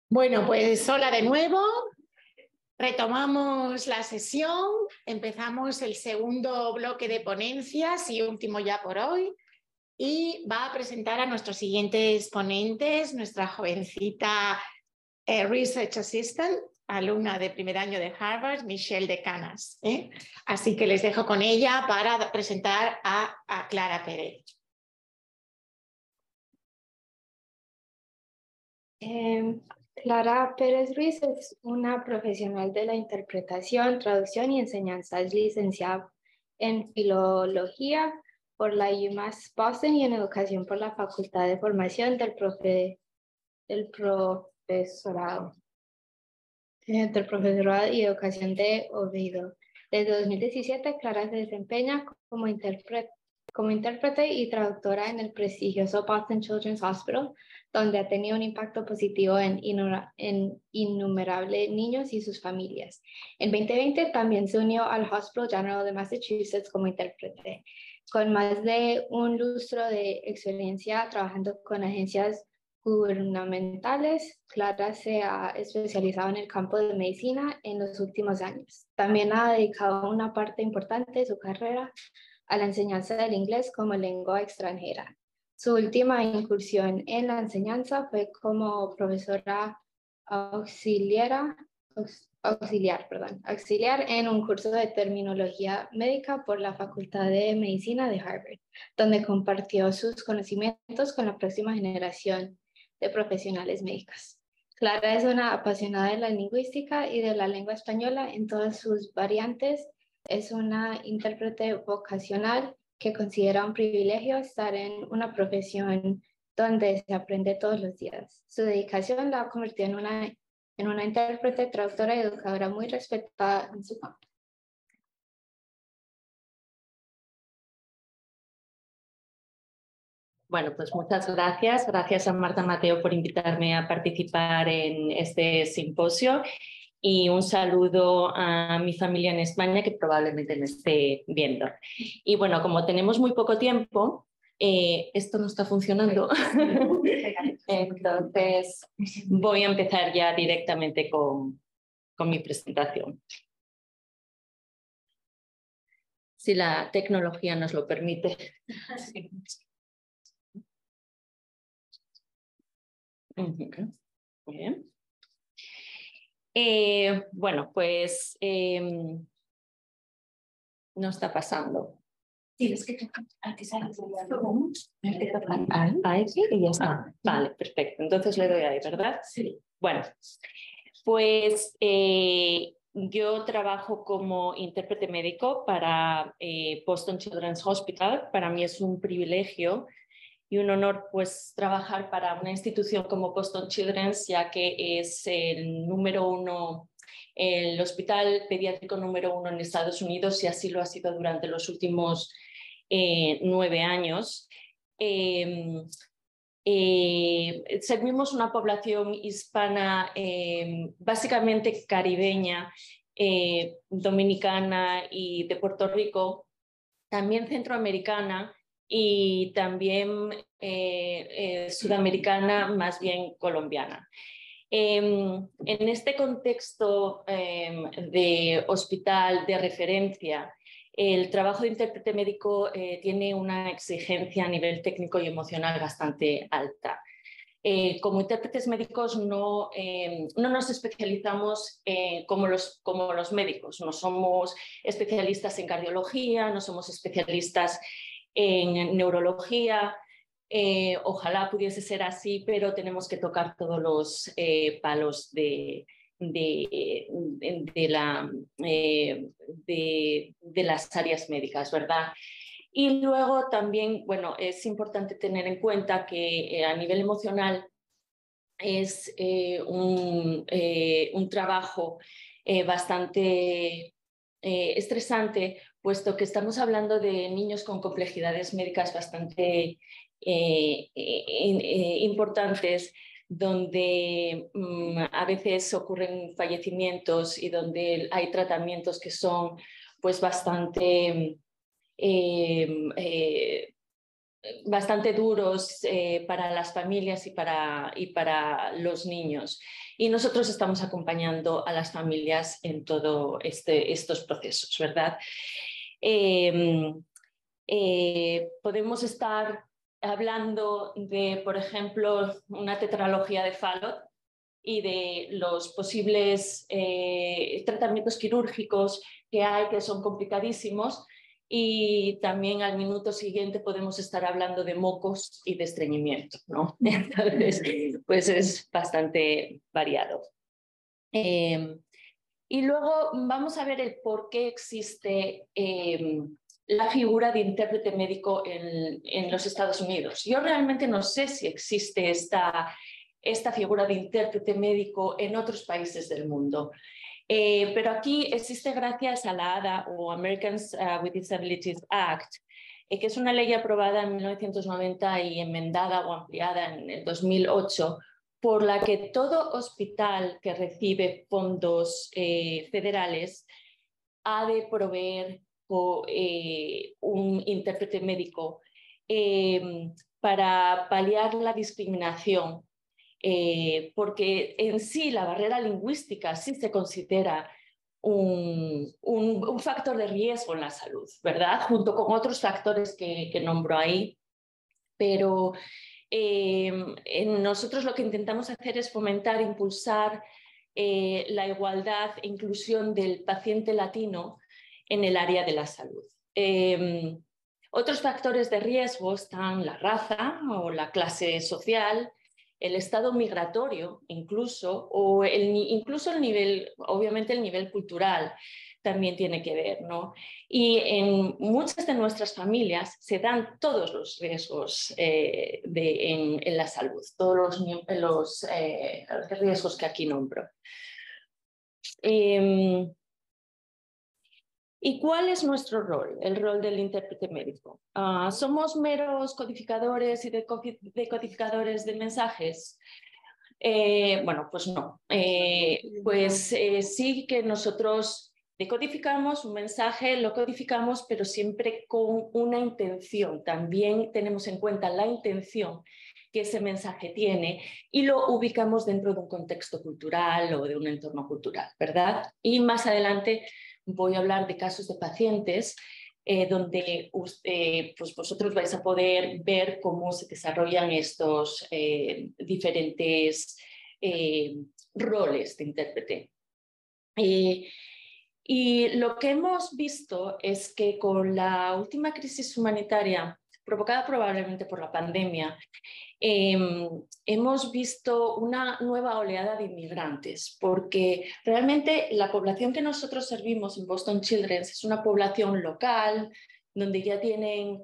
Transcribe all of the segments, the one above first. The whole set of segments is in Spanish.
Bueno, pues hola de nuevo. Retomamos la sesión, empezamos el segundo bloque de ponencias y último ya por hoy. Y va a presentar a nuestros siguientes ponentes, nuestra jovencita Research Assistant, alumna de primer año de Harvard, Michelle de Canas. Así que les dejo con ella para presentar a Clara Pérez. Clara Pérez Ruiz es una profesional de la interpretación, traducción y enseñanza. Es licenciada en Filología por la UMass Boston y en Educación por la Facultad de Formación del Profesorado y Educación de Oviedo. Desde 2017, Clara se desempeña como intérprete y traductora en el prestigioso Boston Children's Hospital, donde ha tenido un impacto positivo en innumerables niños y sus familias. En 2020 también se unió al Hospital General de Massachusetts como intérprete. Con más de un lustro de experiencia trabajando con agencias gubernamentales, Clara se ha especializado en el campo de medicina en los últimos años. También ha dedicado una parte importante de su carrera a la enseñanza del inglés como lengua extranjera. Su última incursión en la enseñanza fue como profesora auxiliar en un curso de terminología médica por la Facultad de Medicina de Harvard, donde compartió sus conocimientos con la próxima generación de profesionales médicos. Clara es una apasionada de la lingüística y de la lengua española en todas sus variantes. Es una intérprete vocacional que considera un privilegio estar en una profesión donde se aprende todos los días. Su dedicación la ha convertido en una intérprete, traductora y educadora muy respetada en su campo. Bueno, pues muchas gracias. Gracias a Marta Mateo por invitarme a participar en este simposio y un saludo a mi familia en España que probablemente me esté viendo. Y bueno, como tenemos muy poco tiempo, esto no está funcionando, entonces voy a empezar ya directamente con mi presentación. Si la tecnología nos lo permite. Sí. Muy bien. Bueno, pues no está pasando. Tienes que tocar aquí sales aquí y ya está. Vale, perfecto. Entonces le doy ahí, ¿verdad? Sí. Bueno, pues yo trabajo como intérprete médico para Boston Children's Hospital. Para mí es un privilegio y un honor pues trabajar para una institución como Boston Children's, ya que es el número uno, el hospital pediátrico número uno en Estados Unidos, y así lo ha sido durante los últimos 9 años. Servimos una población hispana básicamente caribeña, dominicana y de Puerto Rico, también centroamericana y también sudamericana, más bien colombiana. En este contexto de hospital de referencia, el trabajo de intérprete médico tiene una exigencia a nivel técnico y emocional bastante alta. Como intérpretes médicos no nos especializamos como los médicos, no somos especialistas en cardiología, no somos especialistas en neurología. Ojalá pudiese ser así, pero tenemos que tocar todos los palos de las áreas médicas, ¿verdad? Y luego también, bueno, es importante tener en cuenta que a nivel emocional es un trabajo bastante estresante, puesto que estamos hablando de niños con complejidades médicas bastante importantes, donde a veces ocurren fallecimientos y donde hay tratamientos que son pues bastante bastante duros para las familias y para los niños. Y nosotros estamos acompañando a las familias en todos estos procesos, ¿verdad? Podemos estar hablando de, por ejemplo, una tetralogía de Fallot y de los posibles tratamientos quirúrgicos que hay, que son complicadísimos, y también al minuto siguiente podemos estar hablando de mocos y de estreñimiento, ¿no? Entonces, pues es bastante variado. Y luego vamos a ver el por qué existe la figura de intérprete médico en los Estados Unidos. Yo realmente no sé si existe esta figura de intérprete médico en otros países del mundo. Pero aquí existe gracias a la ADA, o Americans with Disabilities Act, que es una ley aprobada en 1990 y enmendada o ampliada en el 2008, por la que todo hospital que recibe fondos federales ha de proveer un intérprete médico para paliar la discriminación. Porque en sí la barrera lingüística sí se considera un factor de riesgo en la salud, ¿verdad? Junto con otros factores que nombro ahí. Pero nosotros lo que intentamos hacer es fomentar, impulsar la igualdad e inclusión del paciente latino en el área de la salud. Otros factores de riesgo están la raza o la clase social, el estado migratorio incluso, o incluso el nivel, obviamente el nivel cultural también tiene que ver, ¿no? Y en muchas de nuestras familias se dan todos los riesgos en la salud, todos los riesgos que aquí nombro. ¿Y cuál es nuestro rol, el rol del intérprete médico? ¿Somos meros codificadores y decodificadores de mensajes? Bueno, pues no. Sí que nosotros decodificamos un mensaje, lo codificamos, pero siempre con una intención. También tenemos en cuenta la intención que ese mensaje tiene y lo ubicamos dentro de un contexto cultural o de un entorno cultural, ¿verdad? Y más adelante voy a hablar de casos de pacientes donde pues vosotros vais a poder ver cómo se desarrollan estos diferentes roles de intérprete. Y lo que hemos visto es que con la última crisis humanitaria, provocada probablemente por la pandemia, hemos visto una nueva oleada de inmigrantes, porque realmente la población que nosotros servimos en Boston Children's es una población local, donde ya tienen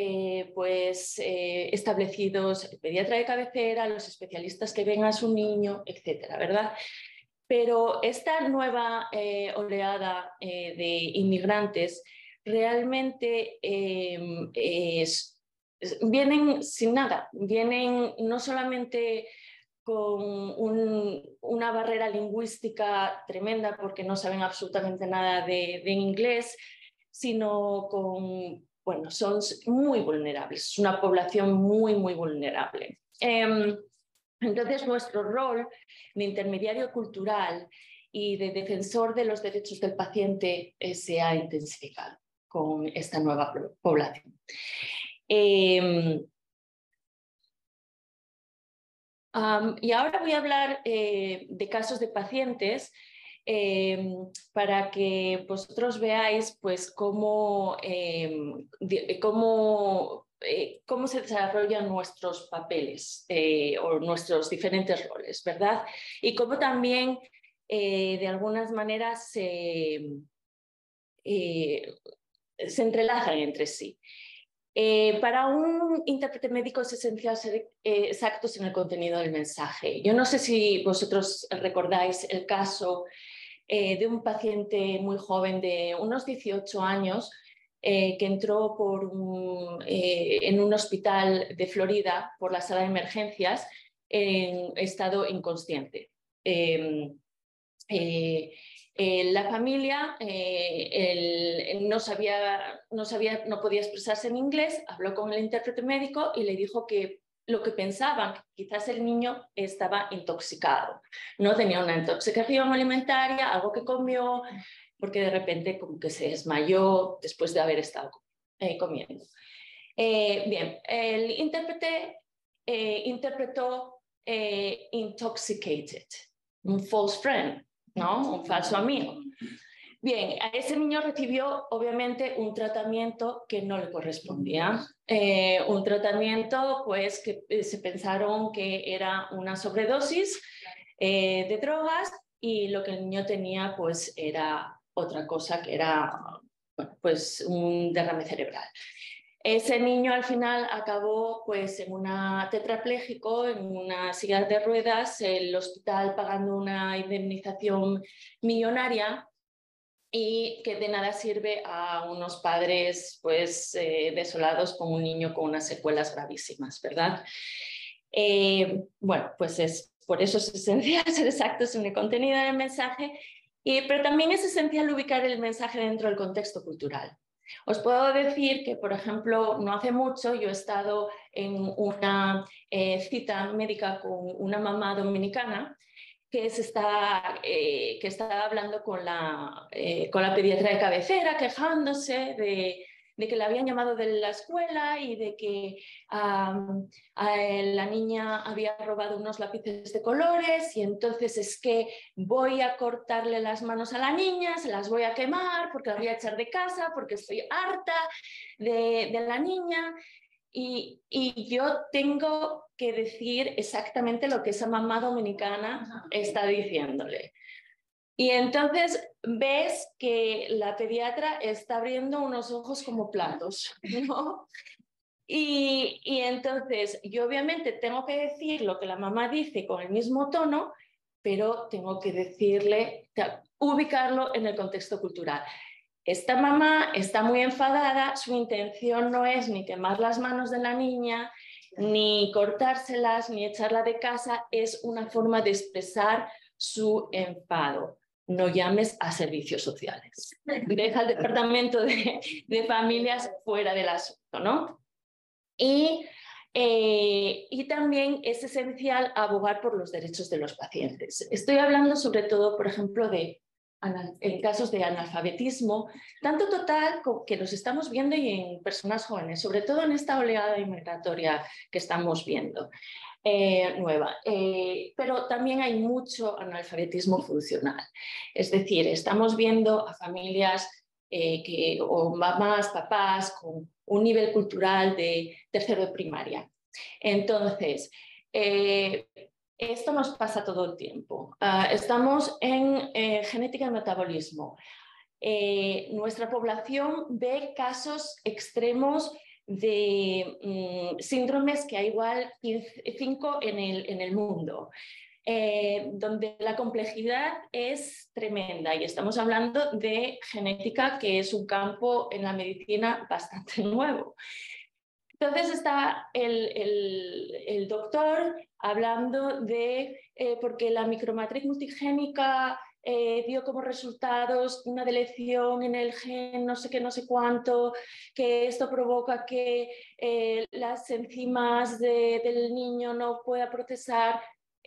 establecidos el pediatra de cabecera, los especialistas que ven a su niño, etcétera, ¿verdad? Pero esta nueva oleada de inmigrantes realmente vienen sin nada, vienen no solamente con una barrera lingüística tremenda porque no saben absolutamente nada de inglés, sino bueno, son muy vulnerables, es una población muy, muy vulnerable. Entonces, nuestro rol de intermediario cultural y de defensor de los derechos del paciente se ha intensificado con esta nueva población. Y ahora voy a hablar de casos de pacientes para que vosotros veáis pues, cómo se desarrollan nuestros papeles o nuestros diferentes roles, ¿verdad? Y cómo también, de algunas maneras, se entrelazan entre sí. Para un intérprete médico es esencial ser exactos en el contenido del mensaje. Yo no sé si vosotros recordáis el caso de un paciente muy joven de unos 18 años que entró en un hospital de Florida por la sala de emergencias en estado inconsciente. La familia no podía expresarse en inglés, habló con el intérprete médico y le dijo que lo que pensaban, quizás el niño estaba intoxicado, no tenía una intoxicación alimentaria, algo que comió, porque de repente como que se desmayó después de haber estado comiendo. Bien, el intérprete interpretó intoxicated, un false friend, ¿no? Un falso amigo. Bien, a ese niño recibió obviamente un tratamiento que no le correspondía, un tratamiento pues que se pensaron que era una sobredosis de drogas y lo que el niño tenía pues era otra cosa que era bueno, pues un derrame cerebral. Ese niño al final acabó pues en una tetrapléjico, en una silla de ruedas, el hospital pagando una indemnización millonaria y que de nada sirve a unos padres pues desolados con un niño con unas secuelas gravísimas, ¿verdad? Bueno, pues por eso es esencial ser exactos en el contenido del mensaje, pero también es esencial ubicar el mensaje dentro del contexto cultural. Os puedo decir que, por ejemplo, no hace mucho yo he estado en una cita médica con una mamá dominicana que estaba hablando con la pediatra de cabecera, quejándose de que le habían llamado de la escuela y de que la niña había robado unos lápices de colores y entonces es que voy a cortarle las manos a la niña, se las voy a quemar porque la voy a echar de casa porque estoy harta de la niña. Y yo tengo que decir exactamente lo que esa mamá dominicana está diciéndole. Y entonces ves que la pediatra está abriendo unos ojos como platos, ¿no? Y entonces yo obviamente tengo que decir lo que la mamá dice con el mismo tono, pero tengo que decirle, ubicarlo en el contexto cultural. Esta mamá está muy enfadada, su intención no es ni quemar las manos de la niña, ni cortárselas, ni echarla de casa, es una forma de expresar su enfado. No llames a servicios sociales. Deja el departamento de familias fuera del asunto, ¿no? Y también es esencial abogar por los derechos de los pacientes. Estoy hablando sobre todo, por ejemplo, en casos de analfabetismo, tanto total que los estamos viendo y en personas jóvenes, sobre todo en esta oleada inmigratoria que estamos viendo nueva. Pero también hay mucho analfabetismo funcional. Es decir, estamos viendo a familias o mamás, papás con un nivel cultural de tercero de primaria. Entonces, esto nos pasa todo el tiempo. Estamos en genética y metabolismo. Nuestra población ve casos extremos de síndromes que hay igual 5 en el mundo. Donde la complejidad es tremenda y estamos hablando de genética, que es un campo en la medicina bastante nuevo. Entonces está el doctor hablando de porque la micromatriz multigénica dio como resultados una deleción en el gen no sé qué, no sé cuánto, que esto provoca que las enzimas del niño no pueda procesar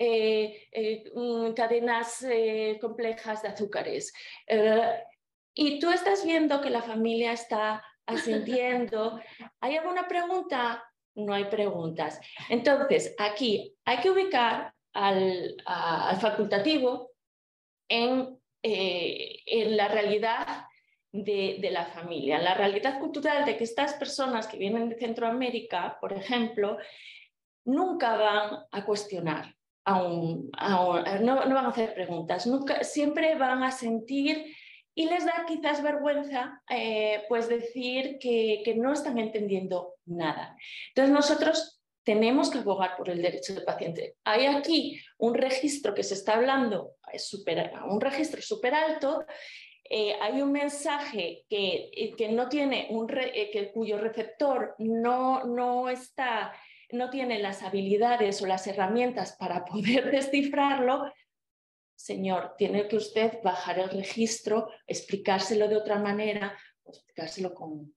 cadenas complejas de azúcares. Y tú estás viendo que la familia está asintiendo. ¿Hay alguna pregunta? No hay preguntas. Entonces, aquí hay que ubicar al facultativo en la realidad de la familia, la realidad cultural de que estas personas que vienen de Centroamérica, por ejemplo, nunca van a cuestionar, no van a hacer preguntas, siempre van a sentir y les da quizás vergüenza pues decir que no están entendiendo nada. Entonces nosotros tenemos que abogar por el derecho del paciente. Hay aquí un registro que se está hablando, un registro súper alto, hay un mensaje que no tiene cuyo receptor no tiene las habilidades o las herramientas para poder descifrarlo. señor, tiene que usted bajar el registro, explicárselo de otra manera, o explicárselo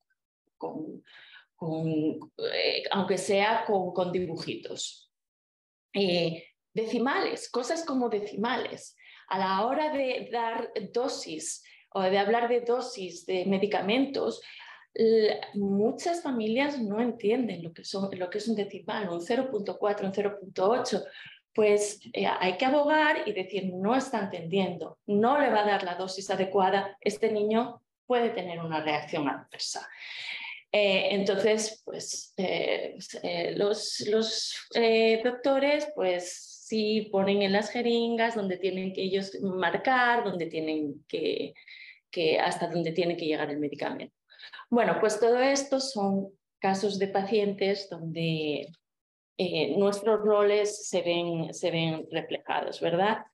aunque sea con dibujitos. Decimales, cosas como decimales. A la hora de dar dosis o de hablar de dosis de medicamentos, muchas familias no entienden lo que es un decimal, un 0.4, un 0.8. Pues hay que abogar y decir, no está entendiendo, no le va a dar la dosis adecuada, este niño puede tener una reacción adversa. Entonces, pues los doctores, pues sí ponen en las jeringas donde tienen que ellos marcar, donde tienen hasta donde tiene que llegar el medicamento. Bueno, pues todo esto son casos de pacientes donde nuestros roles se ven reflejados, ¿verdad?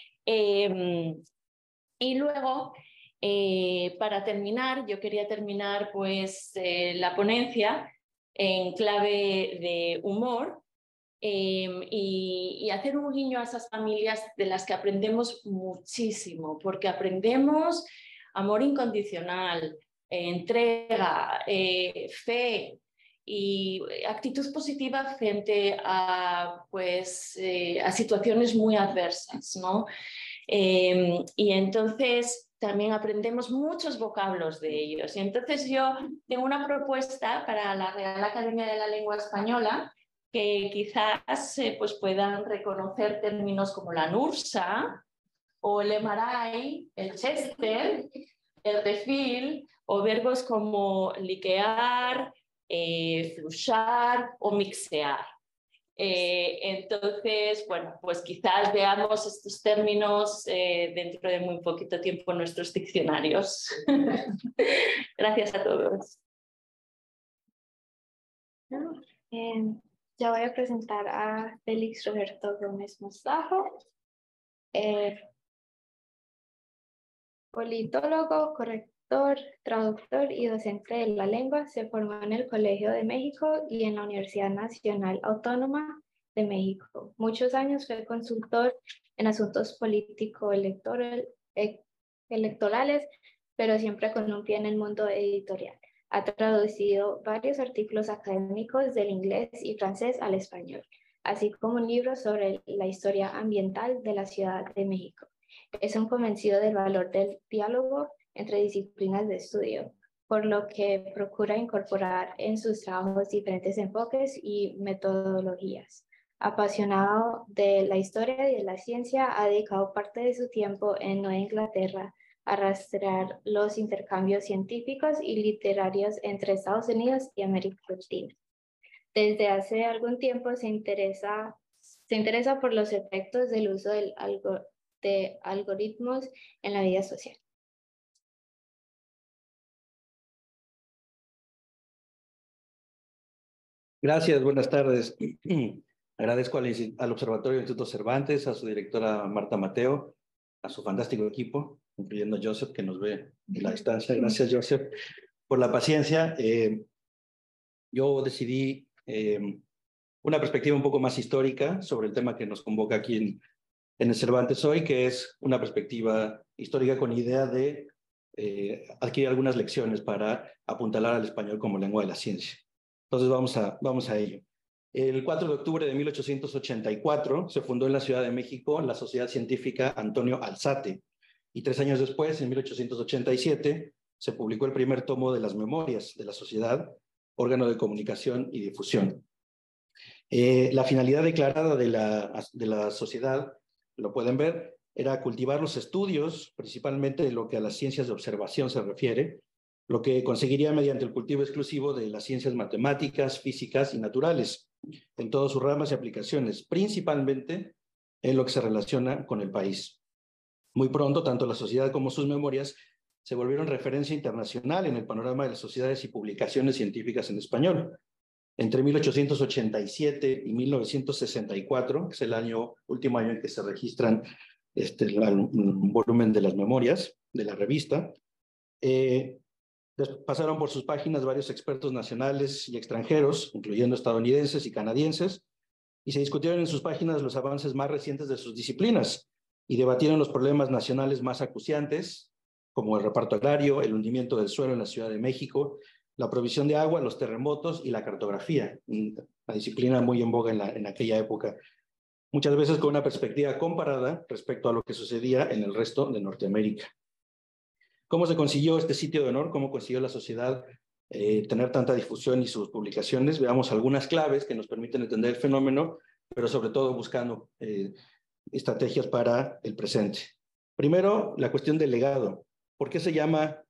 Y luego, para terminar, yo quería terminar pues la ponencia en clave de humor y hacer un guiño a esas familias de las que aprendemos muchísimo, porque aprendemos amor incondicional, entrega, fe y actitud positiva frente a, pues, a situaciones muy adversas, ¿no? Y entonces también aprendemos muchos vocablos de ellos. Y entonces yo tengo una propuesta para la Real Academia de la Lengua Española, que quizás pues puedan reconocer términos como la NURSA o el emaray, el chester, el refil, o verbos como liquear, flushar o mixear. Entonces, bueno, pues quizás veamos estos términos dentro de muy poquito tiempo en nuestros diccionarios. Gracias a todos. Ya voy a presentar a Félix Roberto Gómez Mostajo, politólogo, corrector, traductor y docente de la lengua. Se formó en el Colegio de México y en la Universidad Nacional Autónoma de México. Muchos años fue consultor en asuntos político-electorales, pero siempre con un pie en el mundo editorial. Ha traducido varios artículos académicos del inglés y francés al español, así como un libro sobre la historia ambiental de la Ciudad de México. Es un convencido del valor del diálogo entre disciplinas de estudio, por lo que procura incorporar en sus trabajos diferentes enfoques y metodologías. Apasionado de la historia y de la ciencia, ha dedicado parte de su tiempo en Nueva Inglaterra a rastrear los intercambios científicos y literarios entre Estados Unidos y América Latina. Desde hace algún tiempo se interesa por los efectos del uso de algoritmos en la vida social. Gracias, buenas tardes. Agradezco al Observatorio Instituto Cervantes, a su directora Marta Mateo, a su fantástico equipo, incluyendo a Joseph, que nos ve en la distancia. Gracias, Joseph, por la paciencia. Yo decidí una perspectiva un poco más histórica sobre el tema que nos convoca aquí en el Cervantes hoy, que es una perspectiva histórica con idea de adquirir algunas lecciones para apuntalar al español como lengua de la ciencia. Entonces vamos a ello. El 4 de octubre de 1884 se fundó en la Ciudad de México la Sociedad Científica Antonio Alzate, y 3 años después, en 1887, se publicó el primer tomo de las Memorias de la Sociedad, órgano de comunicación y difusión. La finalidad declarada de la sociedad, lo pueden ver, era cultivar los estudios, principalmente de lo que a las ciencias de observación se refiere, lo que conseguiría mediante el cultivo exclusivo de las ciencias matemáticas, físicas y naturales, en todas sus ramas y aplicaciones, principalmente en lo que se relaciona con el país. Muy pronto, tanto la sociedad como sus memorias se volvieron referencia internacional en el panorama de las sociedades y publicaciones científicas en español. Entre 1887 y 1964, que es el último año en que se registran un volumen de las memorias de la revista, pasaron por sus páginas varios expertos nacionales y extranjeros, incluyendo estadounidenses y canadienses, y se discutieron en sus páginas los avances más recientes de sus disciplinas, y debatieron los problemas nacionales más acuciantes, como el reparto agrario, el hundimiento del suelo en la Ciudad de México, la provisión de agua, los terremotos y la cartografía, una disciplina muy en boga en aquella época, muchas veces con una perspectiva comparada respecto a lo que sucedía en el resto de Norteamérica. ¿Cómo se consiguió este sitio de honor? ¿Cómo consiguió la sociedad tener tanta difusión y sus publicaciones? Veamos algunas claves que nos permiten entender el fenómeno, pero sobre todo buscando estrategias para el presente. Primero, la cuestión del legado. ¿Por qué se llama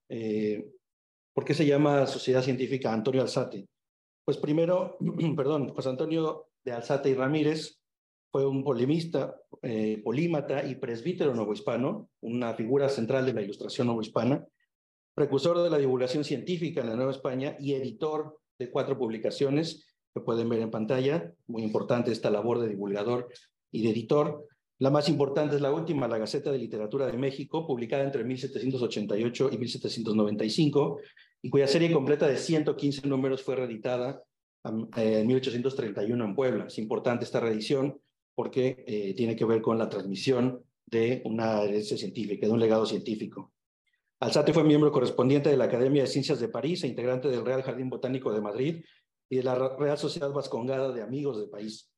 Sociedad Científica Antonio Alzate? Pues primero, perdón, José Antonio de Alzate y Ramírez fue un polemista, polímata y presbítero novohispano, una figura central de la ilustración novohispana, precursor de la divulgación científica en la Nueva España y editor de 4 publicaciones que pueden ver en pantalla. Muy importante esta labor de divulgador y de editor. La más importante es la última, la Gaceta de Literatura de México, publicada entre 1788 y 1795, y cuya serie completa de 115 números fue reeditada en 1831 en Puebla. Es importante esta reedición porque tiene que ver con la transmisión de una herencia científica, de un legado científico. Alzate fue miembro correspondiente de la Academia de Ciencias de París e integrante del Real Jardín Botánico de Madrid y de la Real Sociedad Vascongada de Amigos del País.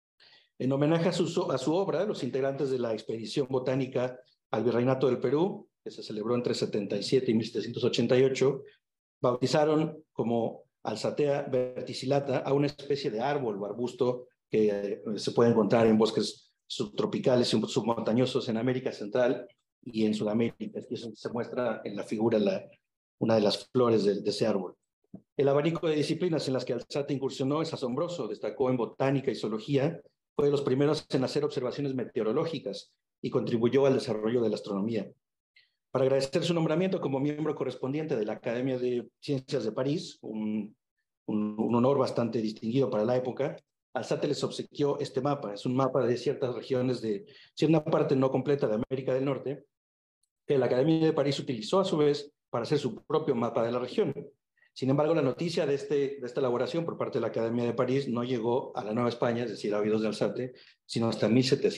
En homenaje a su obra, los integrantes de la expedición botánica al Virreinato del Perú, que se celebró entre 17 y 1788, bautizaron como Alzatea verticillata a una especie de árbol o arbusto que se puede encontrar en bosques subtropicales y submontañosos en América Central y en Sudamérica. Y eso se muestra en la figura, una de las flores de ese árbol. El abanico de disciplinas en las que Alzate incursionó es asombroso. Destacó en botánica y zoología, fue de los primeros en hacer observaciones meteorológicas y contribuyó al desarrollo de la astronomía. Para agradecer su nombramiento como miembro correspondiente de la Academia de Ciencias de París, un honor bastante distinguido para la época, Alzate les obsequió este mapa. Es un mapa de ciertas regiones una parte no completa de América del Norte, que la Academia de París utilizó a su vez para hacer su propio mapa de la región. Sin embargo, la noticia de esta elaboración por parte de la Academia de París no llegó a la Nueva España, es decir, a oídos de Alzate, sino hasta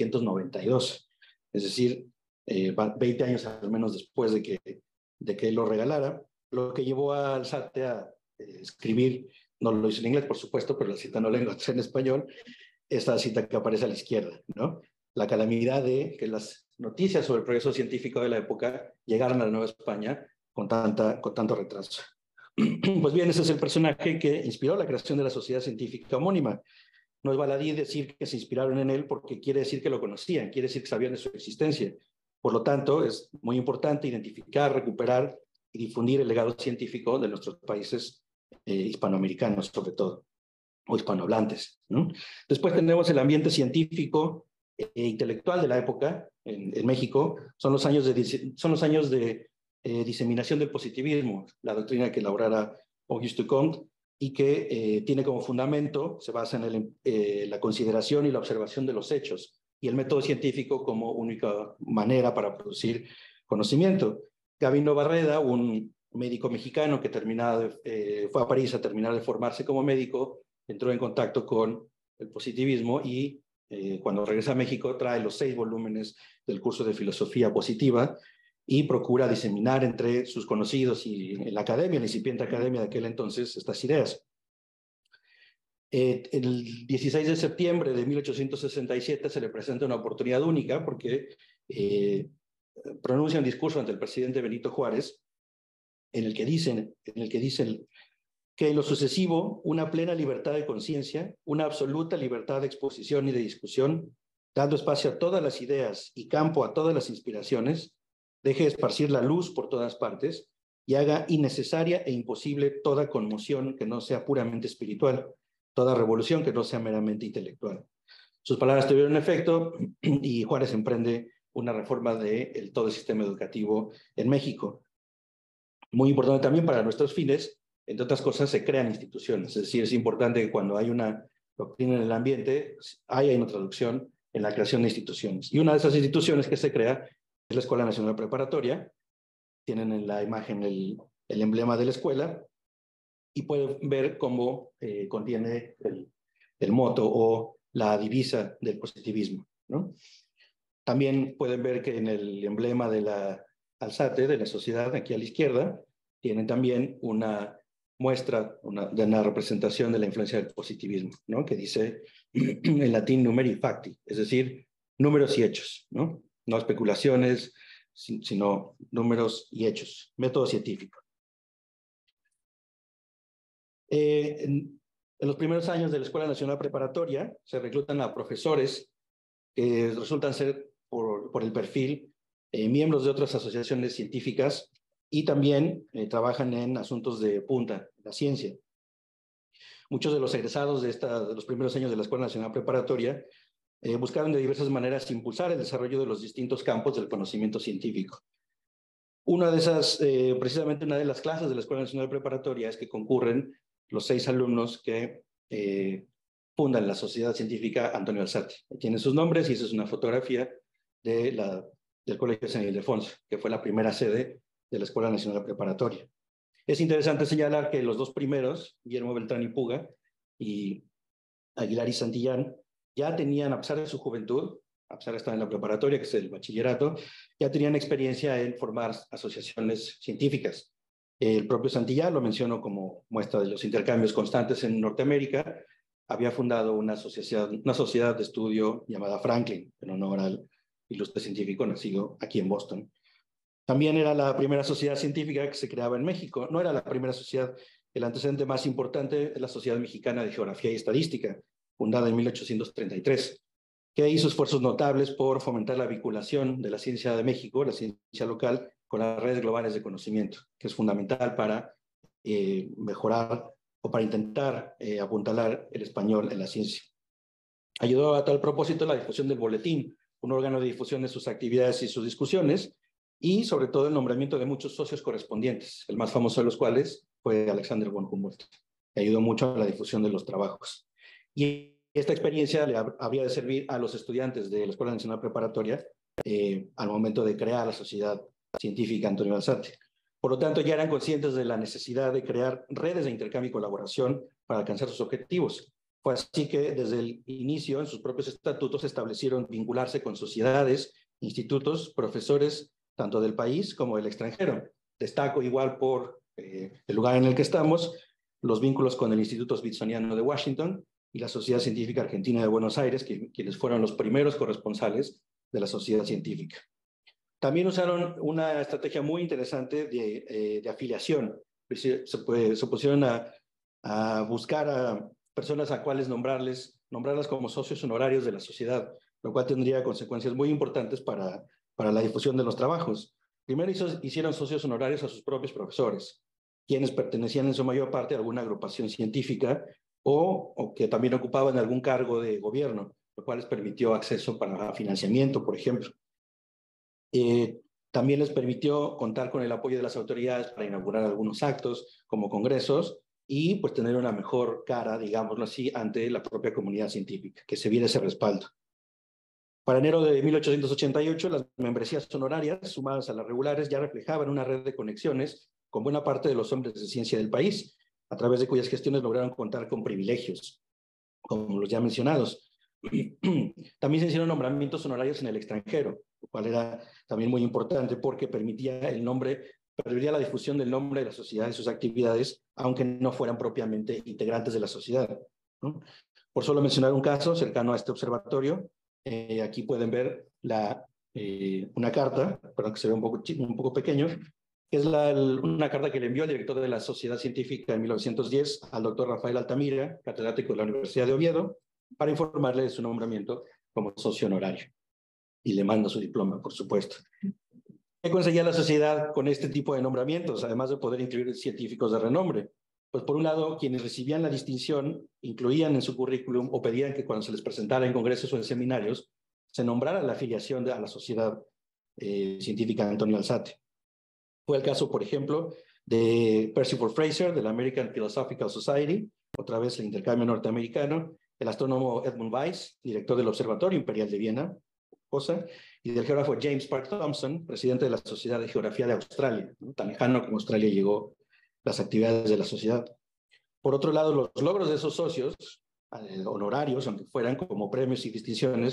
1792. Es decir, 20 años al menos después de que él lo regalara, lo que llevó a Alzate a escribir, no lo hizo en inglés, por supuesto, pero la cita no la encontré en español, esta cita que aparece a la izquierda, ¿no? La calamidad de que las noticias sobre el progreso científico de la época llegaran a la Nueva España con tanto retraso. Pues bien, ese es el personaje que inspiró la creación de la Sociedad Científica homónima. No es baladí decir que se inspiraron en él porque quiere decir que lo conocían, quiere decir que sabían de su existencia. Por lo tanto, es muy importante identificar, recuperar y difundir el legado científico de nuestros países hispanoamericanos, sobre todo, o hispanohablantes, ¿no? Después tenemos el ambiente científico e intelectual de la época en México. Son los años de diseminación del positivismo, la doctrina que elaborara Auguste Comte, y que tiene como fundamento, se basa en la consideración y la observación de los hechos, y el método científico como única manera para producir conocimiento. Gabino Barreda, un médico mexicano que fue a París a terminar de formarse como médico, entró en contacto con el positivismo y cuando regresa a México trae los 6 volúmenes del curso de filosofía positiva y procura diseminar entre sus conocidos y en la academia, la incipiente academia de aquel entonces, estas ideas. El 16 de septiembre de 1867 se le presenta una oportunidad única porque pronuncia un discurso ante el presidente Benito Juárez en el que dicen que en lo sucesivo una plena libertad de conciencia, una absoluta libertad de exposición y de discusión, dando espacio a todas las ideas y campo a todas las inspiraciones, deje esparcir la luz por todas partes y haga innecesaria e imposible toda conmoción que no sea puramente espiritual, toda revolución que no sea meramente intelectual. Sus palabras tuvieron efecto y Juárez emprende una reforma de todo el sistema educativo en México. Muy importante también para nuestros fines, entre otras cosas, se crean instituciones. Es decir, es importante que cuando hay una doctrina en el ambiente, haya una traducción en la creación de instituciones. Y una de esas instituciones que se crea es la Escuela Nacional Preparatoria. Tienen en la imagen el emblema de la escuela y pueden ver cómo contiene el moto o la divisa del positivismo, ¿no? También pueden ver que en el emblema de la Alsate, de la sociedad, aquí a la izquierda, tienen también una muestra de una representación de la influencia del positivismo, ¿no? Que dice en latín numeri facti, es decir, números y hechos, ¿no? No especulaciones, sino números y hechos, método científico. En los primeros años de la Escuela Nacional Preparatoria se reclutan a profesores que resultan ser, por el perfil, miembros de otras asociaciones científicas y también trabajan en asuntos de punta, la ciencia. Muchos de los egresados de los primeros años de la Escuela Nacional Preparatoria buscaron de diversas maneras impulsar el desarrollo de los distintos campos del conocimiento científico. Precisamente una de las clases de la Escuela Nacional Preparatoria es que concurren los 6 alumnos que fundan la Sociedad Científica Antonio Alzate. Tienen sus nombres y esa es una fotografía del Colegio San Ildefonso, que fue la primera sede de la Escuela Nacional Preparatoria. Es interesante señalar que los 2 primeros, Guillermo Beltrán y Puga y Aguilar y Santillán, ya tenían, a pesar de su juventud, a pesar de estar en la preparatoria, que es el bachillerato, ya tenían experiencia en formar asociaciones científicas. El propio Santillán, lo menciono como muestra de los intercambios constantes en Norteamérica, había fundado una sociedad de estudio llamada Franklin, en honor al ilustre científico nacido aquí en Boston. También era la primera sociedad científica que se creaba en México. No era la primera sociedad. El antecedente más importante es la Sociedad Mexicana de Geografía y Estadística, fundada en 1833, que hizo esfuerzos notables por fomentar la vinculación de la ciencia de México, la ciencia local, con las redes globales de conocimiento, que es fundamental para mejorar o para intentar apuntalar el español en la ciencia. Ayudó a tal propósito la difusión del boletín, un órgano de difusión de sus actividades y sus discusiones, y sobre todo el nombramiento de muchos socios correspondientes, el más famoso de los cuales fue Alexander von Humboldt, que ayudó mucho a la difusión de los trabajos. Y esta experiencia le habría de servir a los estudiantes de la Escuela Nacional Preparatoria al momento de crear la Sociedad Científica Antonio Alzate. Por lo tanto, ya eran conscientes de la necesidad de crear redes de intercambio y colaboración para alcanzar sus objetivos. Fue así que desde el inicio, en sus propios estatutos, establecieron vincularse con sociedades, institutos, profesores, tanto del país como del extranjero. Destaco igual por el lugar en el que estamos, los vínculos con el Instituto Smithsoniano de Washington y la Sociedad Científica Argentina de Buenos Aires, quienes fueron los primeros corresponsales de la sociedad científica. También usaron una estrategia muy interesante de afiliación. Se pusieron a buscar a personas a cuales nombrarlas como socios honorarios de la sociedad, lo cual tendría consecuencias muy importantes para la difusión de los trabajos. Primero hicieron socios honorarios a sus propios profesores, quienes pertenecían en su mayor parte a alguna agrupación científica o que también ocupaban algún cargo de gobierno, lo cual les permitió acceso para financiamiento, por ejemplo. También les permitió contar con el apoyo de las autoridades para inaugurar algunos actos como congresos y pues tener una mejor cara, digámoslo así, ante la propia comunidad científica, que se viera ese respaldo. Para enero de 1888, las membresías honorarias, sumadas a las regulares, ya reflejaban una red de conexiones con buena parte de los hombres de ciencia del país, a través de cuyas gestiones lograron contar con privilegios, como los ya mencionados. También se hicieron nombramientos honorarios en el extranjero, lo cual era también muy importante porque permitía la difusión del nombre de la sociedad y sus actividades, aunque no fueran propiamente integrantes de la sociedad, ¿no? Por solo mencionar un caso cercano a este observatorio, aquí pueden ver una carta, perdón que se ve un poco pequeño, que es una carta que le envió el director de la Sociedad Científica en 1910 al doctor Rafael Altamira, catedrático de la Universidad de Oviedo, para informarle de su nombramiento como socio honorario. Y le manda su diploma, por supuesto. ¿Qué conseguía la sociedad con este tipo de nombramientos, además de poder incluir científicos de renombre? Pues por un lado, quienes recibían la distinción incluían en su currículum o pedían que cuando se les presentara en congresos o en seminarios se nombrara la afiliación a la Sociedad Científica Antonio Alzate. Fue el caso, por ejemplo, de Percival Fraser, de la American Philosophical Society, otra vez el intercambio norteamericano, el astrónomo Edmund Weiss, director del Observatorio Imperial de Viena, y del geógrafo James Park Thompson, presidente de la Sociedad de Geografía de Australia, ¿no? Tan lejano como Australia llegó las actividades de la sociedad. Por otro lado, los logros de esos socios, honorarios, aunque fueran como premios y distinciones,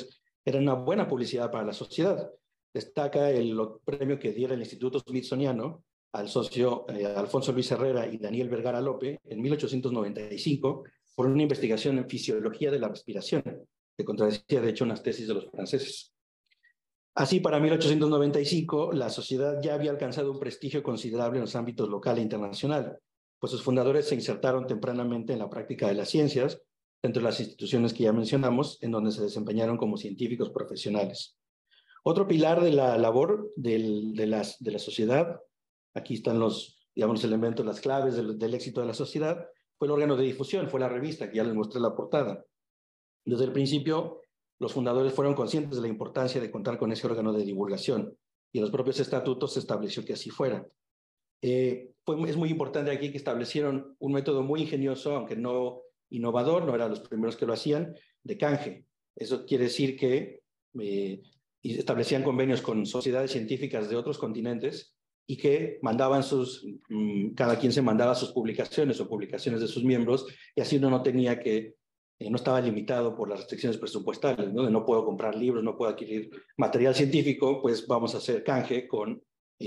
era una buena publicidad para la sociedad. Destaca el premio que diera el Instituto Smithsoniano al socio Alfonso Luis Herrera y Daniel Vergara Lope en 1895 por una investigación en fisiología de la respiración, que contradecía de hecho unas tesis de los franceses. Así, para 1895, la sociedad ya había alcanzado un prestigio considerable en los ámbitos local e internacional, pues sus fundadores se insertaron tempranamente en la práctica de las ciencias, dentro de las instituciones que ya mencionamos, en donde se desempeñaron como científicos profesionales. Otro pilar de la labor de la sociedad, aquí están los elementos, las claves del éxito de la sociedad, fue el órgano de difusión, fue la revista, que ya les mostré la portada. Desde el principio, los fundadores fueron conscientes de la importancia de contar con ese órgano de divulgación, y en los propios estatutos se estableció que así fuera. Es muy importante aquí que establecieron un método muy ingenioso, aunque no innovador, no eran los primeros que lo hacían, de canje. Eso quiere decir que establecían convenios con sociedades científicas de otros continentes y que mandaban cada quien se mandaba sus publicaciones o publicaciones de sus miembros, y así uno no tenía que, no estaba limitado por las restricciones presupuestales, ¿no? De no puedo comprar libros, no puedo adquirir material científico, pues vamos a hacer canje con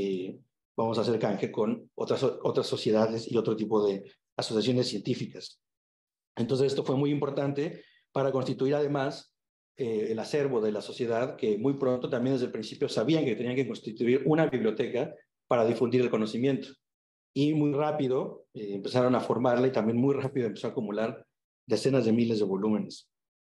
otras sociedades y otro tipo de asociaciones científicas. Entonces esto fue muy importante para constituir además el acervo de la sociedad, que muy pronto también desde el principio sabían que tenían que constituir una biblioteca para difundir el conocimiento. Y muy rápido empezaron a formarla, y también muy rápido empezó a acumular decenas de miles de volúmenes.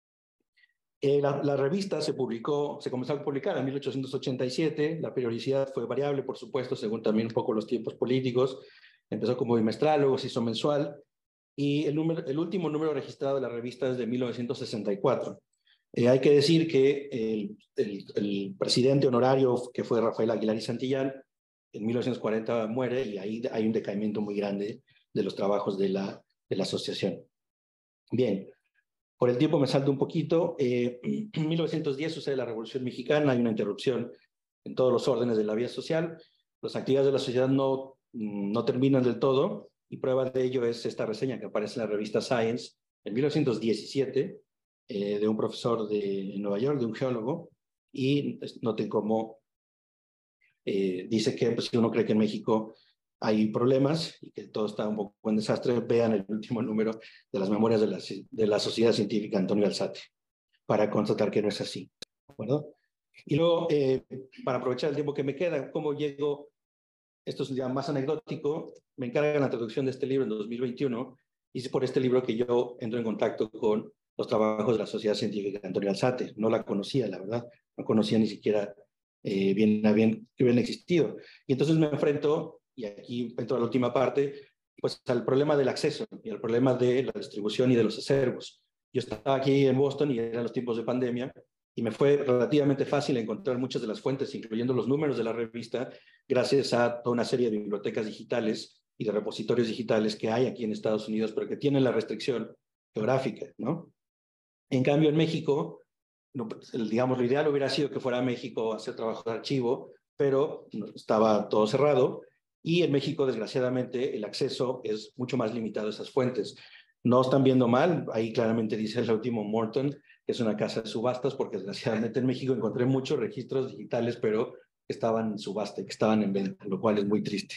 La revista se comenzó a publicar en 1887, la periodicidad fue variable, por supuesto, según también un poco los tiempos políticos. Empezó como bimestral, luego se hizo mensual, y el último número registrado de la revista es de 1964. Hay que decir que el presidente honorario, que fue Rafael Aguilar y Santillán, en 1940 muere, y ahí hay un decaimiento muy grande de los trabajos de la asociación. Bien, por el tiempo me salto un poquito. En 1910 sucede la Revolución Mexicana, hay una interrupción en todos los órdenes de la vida social, las actividades de la sociedad no terminan del todo, y prueba de ello es esta reseña que aparece en la revista Science en 1917, de un profesor de Nueva York, de un geólogo, y noten cómo dice que pues, si uno cree que en México hay problemas y que todo está un poco en desastre, vean el último número de las memorias de la Sociedad Científica Antonio Alzate, para constatar que no es así, ¿de acuerdo? Y luego, para aprovechar el tiempo que me queda, ¿cómo llego? Esto es ya más anecdótico. Me encargan la traducción de este libro en 2021, y es por este libro que yo entro en contacto con los trabajos de la Sociedad Científica Antonio Alzate. No la conocía, la verdad, no conocía ni siquiera bien que hubieran existido. Y entonces me enfrento, y aquí entro a la última parte, pues al problema del acceso y al problema de la distribución y de los acervos. Yo estaba aquí en Boston y eran los tiempos de pandemia, y me fue relativamente fácil encontrar muchas de las fuentes, incluyendo los números de la revista, gracias a toda una serie de bibliotecas digitales y de repositorios digitales que hay aquí en Estados Unidos, pero que tienen la restricción geográfica, ¿no? En cambio, en México, no, digamos, lo ideal hubiera sido que fuera a México a hacer trabajo de archivo, pero estaba todo cerrado, y en México, desgraciadamente, el acceso es mucho más limitado a esas fuentes. No están viendo mal, ahí claramente dice el último Morton, que es una casa de subastas, porque desgraciadamente en México encontré muchos registros digitales, pero que estaban en subasta, que estaban en venta, lo cual es muy triste.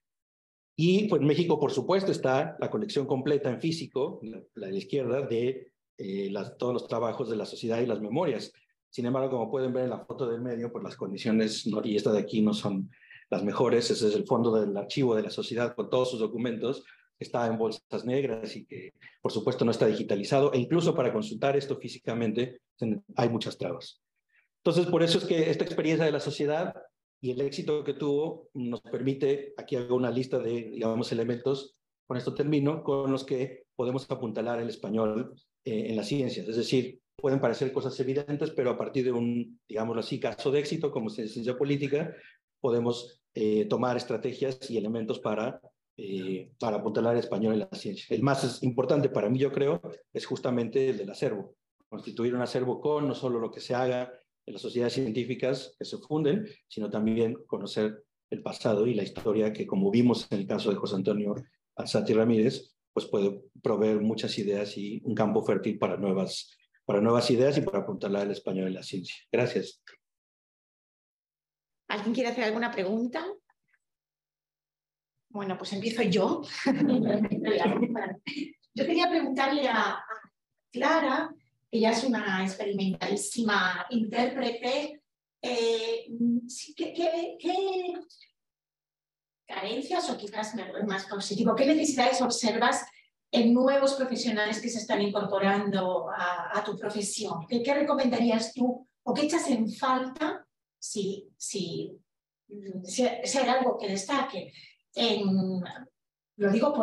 Y pues en México, por supuesto, está la colección completa en físico, la de la izquierda, de todos los trabajos de la sociedad y las memorias. Sin embargo, como pueden ver en la foto del medio, pues las condiciones, y esta de aquí no son las mejores. Ese es el fondo del archivo de la sociedad con todos sus documentos. Está en bolsas negras y que, por supuesto, no está digitalizado. E incluso para consultar esto físicamente hay muchas trabas. Entonces, por eso es que esta experiencia de la sociedad y el éxito que tuvo nos permite, aquí hago una lista de, digamos, elementos, con esto termino, con los que podemos apuntalar el español en las ciencias. Es decir, pueden parecer cosas evidentes, pero a partir de un, digámoslo así, caso de éxito, como es en ciencia política, podemos tomar estrategias y elementos para apuntalar el español en la ciencia. El más importante para mí, yo creo, es justamente el del acervo. Constituir un acervo con no solo lo que se haga en las sociedades científicas que se funden, sino también conocer el pasado y la historia, que, como vimos en el caso de José Antonio Alzate Ramírez, pues puede proveer muchas ideas y un campo fértil para nuevas para nuevas ideas y para apuntalar el español en la ciencia. Gracias. ¿Alguien quiere hacer alguna pregunta? Bueno, pues empiezo yo. Yo quería preguntarle a Clara, ella es una experimentalísima intérprete, ¿qué carencias o quizás más positivo, qué necesidades observas en nuevos profesionales que se están incorporando a tu profesión? ¿Qué recomendarías tú o qué echas en falta si hay algo que destaque? Lo digo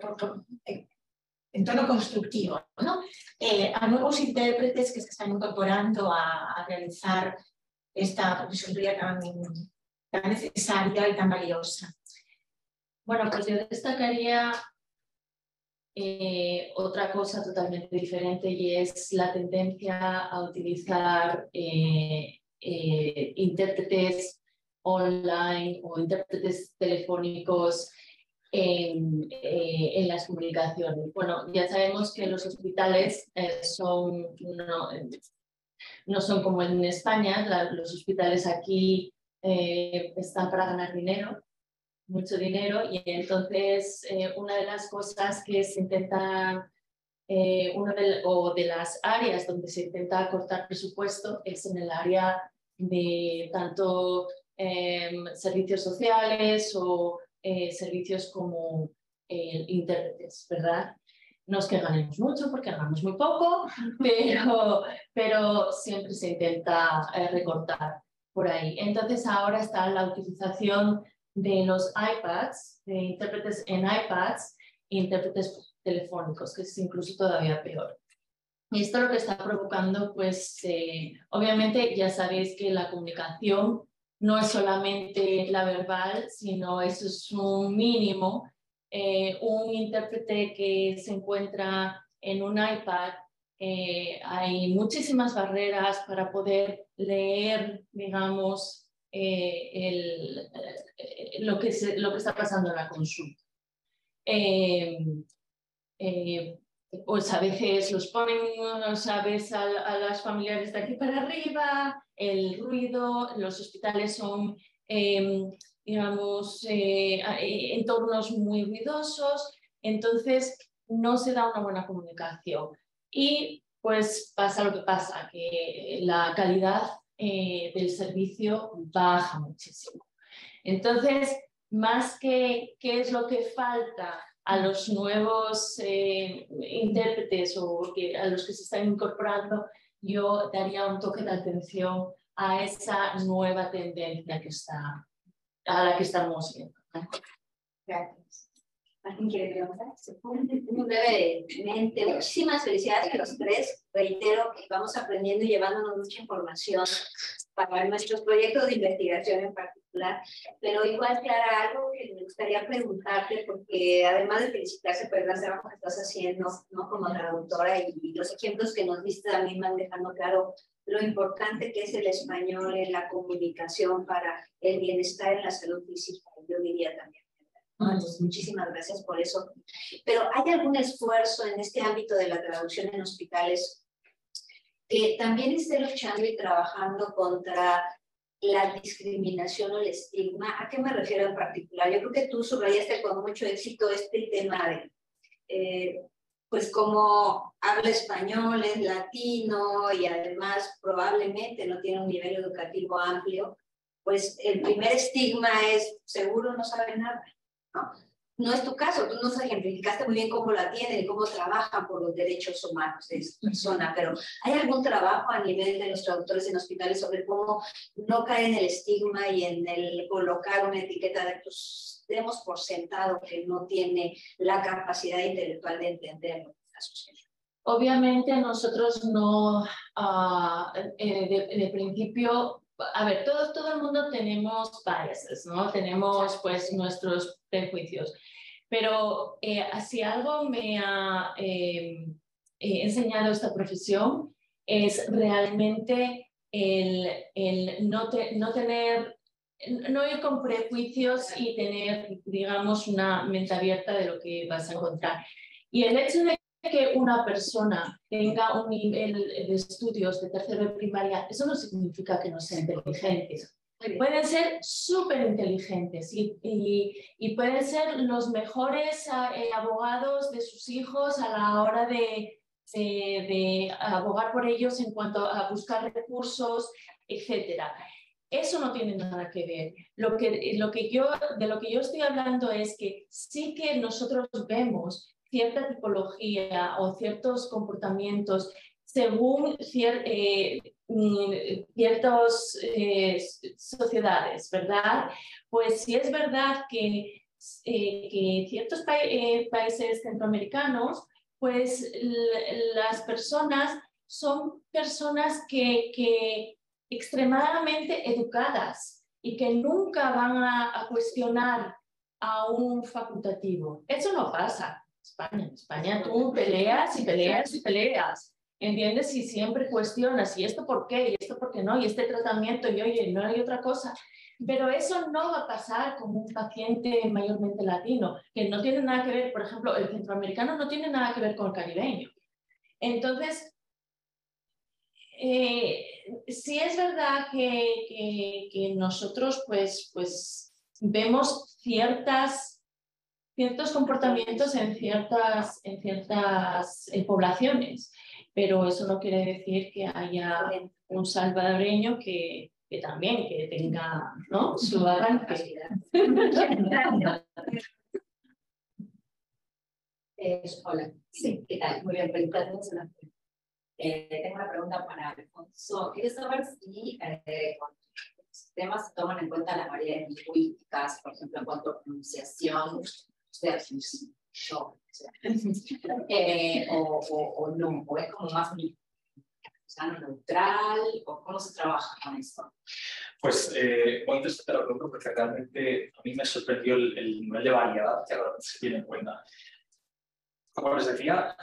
en tono constructivo, ¿no? A nuevos intérpretes que se están incorporando a realizar esta profesión tuya tan necesaria y tan valiosa. Bueno, pues yo destacaría otra cosa totalmente diferente y es la tendencia a utilizar intérpretes online o intérpretes telefónicos en las comunicaciones. Bueno, ya sabemos que los hospitales no son como en España. Los hospitales aquí están para ganar dinero, mucho dinero, y entonces una de las cosas que se intenta, o de las áreas donde se intenta cortar presupuesto es en el área de tanto servicios sociales o servicios como intérpretes, ¿verdad? No es que ganemos mucho porque ganamos muy poco, pero siempre se intenta recortar por ahí. Entonces ahora está la utilización de los iPads, de intérpretes en iPads e intérpretes telefónicos, que es incluso todavía peor. Y esto lo que está provocando, pues obviamente ya sabéis que la comunicación no es solamente la verbal, sino eso es un mínimo. Un intérprete que se encuentra en un iPad, hay muchísimas barreras para poder leer, digamos, lo que está pasando en la consulta. Pues a veces los ponen, ¿sabes?, a las familiares de aquí para arriba, el ruido, los hospitales son, digamos, entornos muy ruidosos, entonces no se da una buena comunicación. Y pues pasa lo que pasa, que la calidad del servicio baja muchísimo. Entonces, más que qué es lo que falta a los nuevos intérpretes o a los que se están incorporando, yo daría un toque de atención a esa nueva tendencia a la que estamos viendo. Gracias. ¿Alguien quiere preguntar? Muy brevemente, muchísimas felicidades a los tres. Reitero que vamos aprendiendo y llevándonos mucha información para nuestros proyectos de investigación en particular. Pero igual, Clara, algo que me gustaría preguntarte, porque además de felicitarte por el gran trabajo que estás haciendo, ¿no?, como traductora, y los ejemplos que nos diste también van dejando claro lo importante que es el español en la comunicación para el bienestar en la salud física, yo diría también. Entonces, muchísimas gracias por eso. Pero ¿hay algún esfuerzo en este ámbito de la traducción en hospitales que también esté luchando y trabajando contra la discriminación o el estigma? ¿A qué me refiero en particular? Yo creo que tú subrayaste con mucho éxito este tema de, pues como habla español, es latino y además probablemente no tiene un nivel educativo amplio, pues el primer estigma es seguro no sabe nada, ¿no? No es tu caso, tú nos ejemplificaste muy bien cómo la tienen y cómo trabajan por los derechos humanos de esa persona, pero ¿hay algún trabajo a nivel de los traductores en hospitales sobre cómo no caer en el estigma y en el colocar una etiqueta de pues demos por sentado que no tiene la capacidad intelectual de entender lo que está sucediendo? Obviamente nosotros no, de principio, a ver, todo el mundo tenemos biases, ¿no? Tenemos pues nuestros prejuicios, pero si algo me ha enseñado esta profesión es realmente el no ir con prejuicios y tener, digamos, una mente abierta de lo que vas a encontrar. Y el hecho de que una persona tenga un nivel de estudios de tercero de primaria, eso no significa que no sea inteligente. Pueden ser súper inteligentes y pueden ser los mejores abogados de sus hijos a la hora de abogar por ellos en cuanto a buscar recursos, etcétera. Eso no tiene nada que ver. De lo que yo estoy hablando es que sí que nosotros vemos cierta tipología o ciertos comportamientos según ciertas sociedades, ¿verdad? Pues sí es verdad que ciertos países centroamericanos, pues las personas son personas que extremadamente educadas y que nunca van a cuestionar a un facultativo. Eso no pasa en España tú peleas y peleas y peleas, ¿entiendes? Y siempre cuestionas, ¿y esto por qué? ¿Y esto por qué no? ¿Y este tratamiento? Y oye, no hay otra cosa. Pero eso no va a pasar con un paciente mayormente latino, que no tiene nada que ver, por ejemplo, el centroamericano no tiene nada que ver con el caribeño. Entonces, sí es verdad que nosotros pues vemos ciertos comportamientos en ciertas poblaciones, pero eso no quiere decir que haya un salvadoreño que también tenga, ¿no?, su arranque. Hola, sí, ¿qué tal? Muy bien, felicitaciones. Tengo una pregunta para Alfonso. Quería saber si los temas se toman en cuenta las variedades lingüísticas, por ejemplo, en cuanto a pronunciación, o no, o es como más neutral, o cómo se trabaja con eso. Pues muy interesante la pregunta porque realmente a mí me sorprendió el nivel de variedad que ahora se tiene en cuenta. Como les decía,